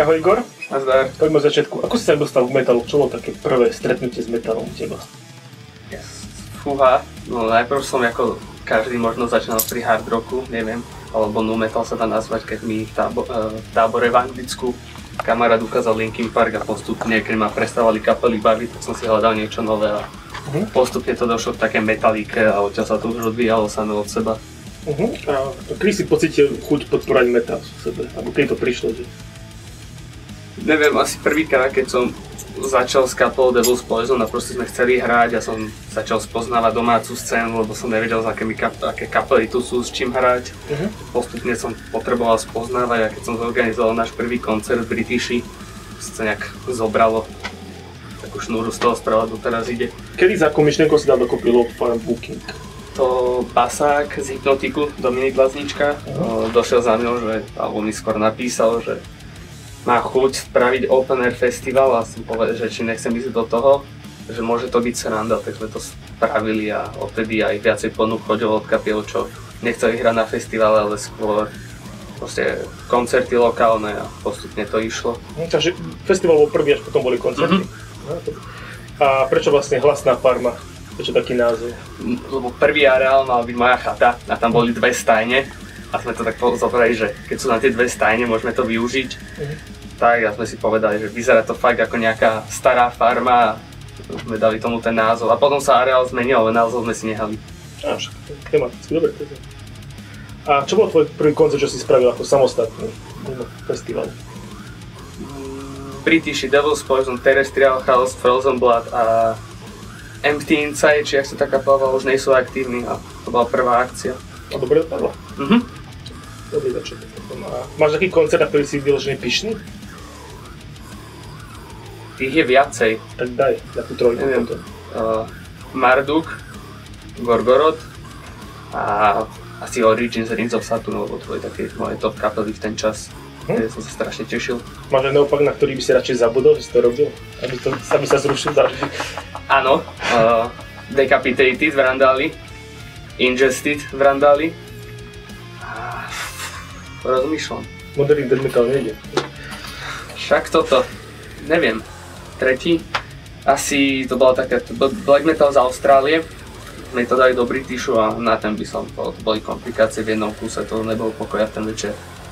Ahoj Igor. Nazdar. Poďme od začiatku. Ako si sa dostal k metalu? Čo bolo také prvé stretnutie s metalom u teba? Fúha, no najprv som ako každý možno začínal pri hard rocku, neviem, alebo nu metal sa dá nazvať, keď mi v tábore v Anglicku kamarát ukázal Linkin Park a postupne, keď ma prestávali kapely baviť, tak som si hľadal niečo nové a postupne to došlo k také metalike a odtiaľ sa to už odvíjalo samé od seba. A kedy si pocítil chuť podporať metal v sebe? Alebo keď to prišlo, že? Neviem, asi prvýkrát, keď som začal s kapelou Devil's Poison a proste sme chceli hrať a som začal spoznávať domácu scénu, lebo som nevedel, aké kapely tu sú, s čím hrať. Postupne som potreboval spoznávať a keď som zorganizoval náš prvý koncert v Britishi, sa nejak zobralo. Takú šnúru z toho správa doteraz ide. Kedy za akou myšlienkou si dal dokopy Load Farm Booking? To basák z Hypnotiku, Dominik Laznička, došiel za mňou, alebo mi skôr napísal, že má chuť spraviť open air festival a som povedal, že či nechcem ísť do toho, že môže to byť sranda, tak sme to spravili a odtedy aj viacej ponúk chodilo od kapiel, čo nechceli hrať na festivale, ale skôr proste koncerty lokálne a postupne to išlo. Takže festival bol prvý, až potom boli koncerty. A prečo vlastne Hlasná farma? Prečo taký názov? Lebo prvý areál mal byť moja chata a tam boli dve stajne a sme to tak zobrali, že keď sú na tie dve stajne, môžeme to využiť. Tak a sme si povedali, že vyzerá to fakt ako nejaká stará farma a sme dali tomu ten názov. A potom sa areál zmenil, ale názov sme si nehali. Však tematicky, dobre. A čo bol tvoj prvý koncert, čo si spravil ako samostatný festival? Britishi, Devil's Poison, Terrestrial Chaos, Frozen Blood a Empty Inside, či ak sa taká kapela, už nie sú aktívni a to bola prvá akcia. A dobre dopadla? Dobrý začiatok. Máš taký koncert, na ktorý si vyložený pyšný? Tých je viacej. Tak daj, takú trojku. Neviem, Marduk, Gorgoroth a asi Origins, Rings of Saturn, lebo to boli také moje top kapely v ten čas. Ja som sa strašne tešil. Máš aj naopak, na ktorý by si radšej zabudol, že si to robil? Aby sa zrušil zavždy? Áno, Decapitated v Randáli, Ingested v Randáli. Rozmýšľam. Moderný death metal nejde. Však toto, neviem. Tretí, asi to bola taká black metal z Austrálie. Sme to dali do Britishu a na ten by som povedal, to boli komplikácie v jednom kuse, to nebol pokoj ten večer.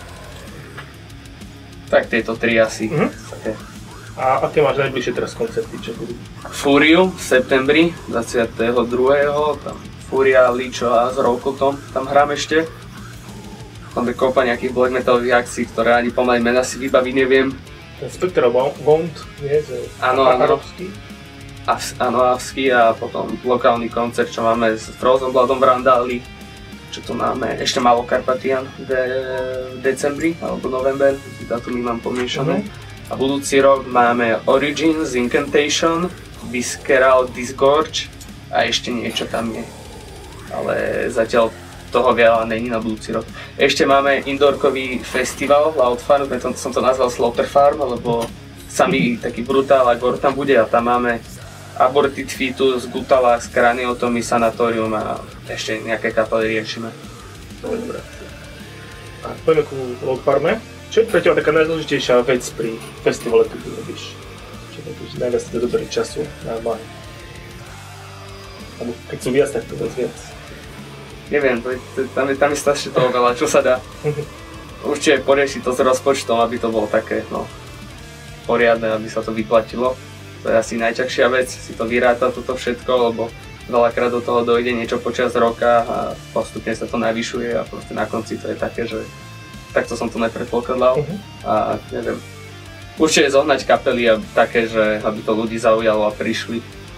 Tak tieto tri asi. A aké máš najbližšie teraz koncerty, čo budú? Fúriu v septembri 22. Tam Fúria, Licho a s Roukotom tam hrám ešte. Tam je kopa nejakých black metalových akcií, ktoré ani pomaly mena si vybaviť neviem. Ten Spectral Wound, nie? Áno. Áno, Avský a potom lokálny koncert, čo máme s Frozen Bloodom v Randáli. Čo tu máme? Ešte Malokarpatian v decembri alebo november, dátumy mám pomiešané. A budúci rok máme Origins, Incantation, Visceral Disgorge a ešte niečo tam je. Ale zatiaľ toho veľa není na budúci rok. Ešte máme indoorkový festival Loud Farm, som to nazval Slaughter Farm, lebo samý taký brutál a gore tam bude a tam máme Aborted Fetus, Gutalax, Craniotomy, Sanatorium a ešte nejaké kapely riešime. Dobre. A poďme ku Loud Farme. Čo je pre teba taká najdôležitejšia vec pri festivale, keď to robíš? Čo je to najviac do dobrý času na máj? Alebo keď sú viac, tak to viac. Neviem, tam je strašne toho veľa, čo sa dá. Určite poriešiť to s rozpočtom, aby to bolo také, poriadne, aby sa to vyplatilo. To je asi najťažšia vec, si to vyráta toto všetko, lebo veľakrát do toho dojde niečo počas roka a postupne sa to navyšuje a proste na konci to je také, že takto som to nepredpokladal a neviem. Určite zohnať kapely a také, že aby to ľudí zaujalo a prišli.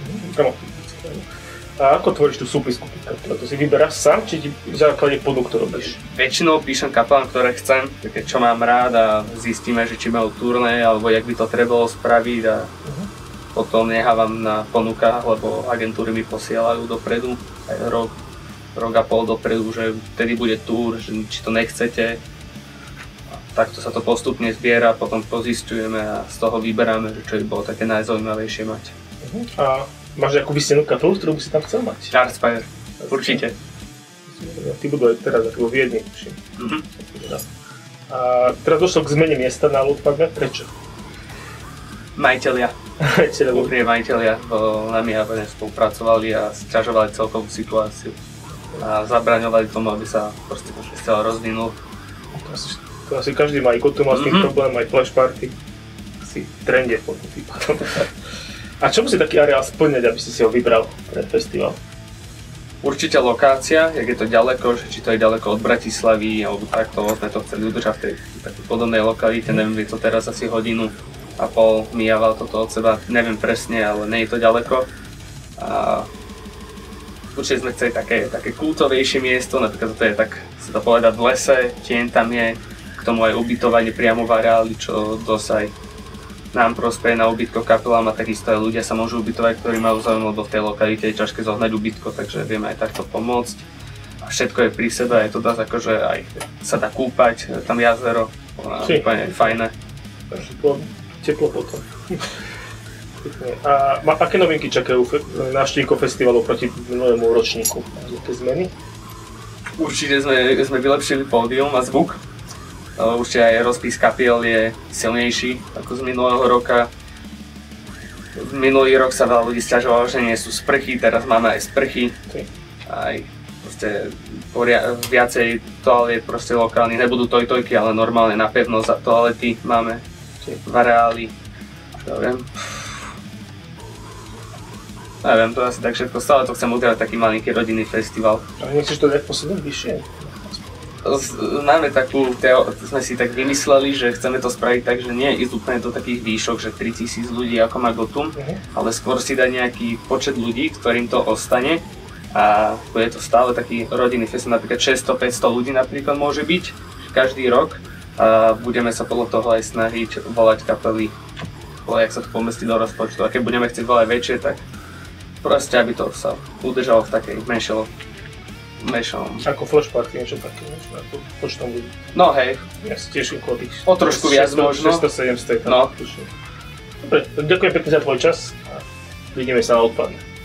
A ako tvoríš tú súpisku? To si vyberáš sám, či ti v základe ponúk to robíš? Väčšinou píšem kapelám, ktoré chcem, čo mám rád a zistíme, že či majú turné, alebo jak by to trebalo spraviť a potom nechávam na ponukách, lebo agentúry mi posielajú dopredu, aj rok a pol dopredu, že vtedy bude túr, že či to nechcete. A takto sa to postupne zbiera, potom pozisťujeme a z toho vyberáme, že čo by bolo také najzaujímavejšie mať. A máš nejakú vysnenú kapelu, ktorú by si tam chcel mať? Darkspire, určite. Ty budú aj teraz vo Viedni, tuším. A teraz došlo k zmene miesta na Loadfarme. Prečo? Majiteľia. Majiteľia nami spolupracovali a sťažovali celkovú situáciu. A zabraňovali tomu, aby sa proste festival rozvinul. To asi každý má, ikon tu má s tým problém, aj flash party. Asi trende potom týpadom. A čo musí taký areál splňať, aby si ho vybral pre festival? Určite lokácia, jak je to ďaleko, že či to je ďaleko od Bratislavy, alebo takto, sme to chceli udržať v tej takej podobnej lokalite, neviem, je to teraz asi 1,5 hodiny míjava toto od seba, neviem presne, ale nie je to ďaleko. A určite sme chceli také kultovejšie miesto, napríklad toto je tak, sa to povedať, v lese, tieň tam je, k tomu aj ubytovanie priamo v areáli, čo dosť aj nám prospeje na ubytko kapelám a takisto aj ľudia sa môžu ubytovať, ktorí majú záujem, lebo v tej lokalite je ťažké zohnať ubytko, takže vieme aj takto pomôcť. A všetko je pri sebe, je to dosť akože aj sa dá kúpať, tam jazero, úplne fajné. Takže teplo potom. A aké novinky čakajú návštevníkov festivalu proti minulému ročníku? Aké zmeny? Určite sme vylepšili pódium a zvuk. Určite aj rozpis kapiel je silnejší ako z minulého roka. Minulý rok sa veľa ľudí sťažovalo, že nie sú sprchy, teraz máme aj sprchy. Aj proste viacej toaliet proste lokálnych, nebudú tojtojky, ale normálne napevno za toalety máme v areáli. Neviem, to asi tak všetko, stále to chcem udržať taký malinký rodinný festival. A nechceš to dať poslednúť vyššie? Máme sme si tak vymysleli, že chceme to spraviť tak, že nie ísť úplne do takých výšok, že 3000 ľudí ako má Gotum, ale skôr si dať nejaký počet ľudí, ktorým to ostane a bude to stále taký rodinný festival, napríklad 600-500 ľudí napríklad môže byť každý rok a budeme sa podľa toho aj snažiť volať kapely, jak sa to pomestí do rozpočtu a keď budeme chcieť volať väčšie, tak proste aby to sa udržalo v takej menšom. Ako flash party, niečo také, ako počtom ľudí. No hej. Ja si teším okolo tých o trošku viac možno. 600-700. No. Dobre, ďakujem pekne za tvoj čas a vidíme sa na Loadfarme.